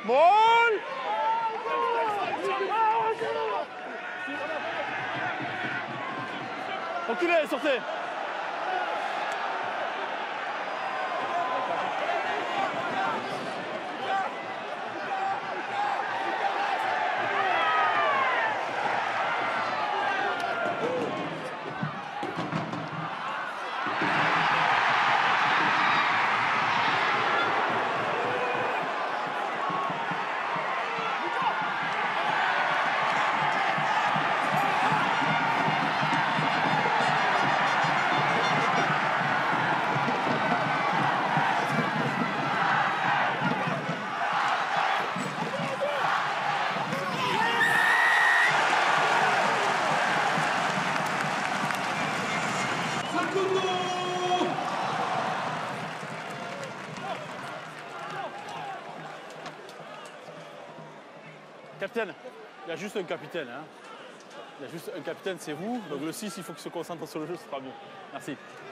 Molle. Reculez, sortez. Capitaine, il y a juste un capitaine. Hein. Il y a juste un capitaine, c'est vous. Donc le 6, il faut qu'il se concentre sur le jeu, ce sera mieux. Merci.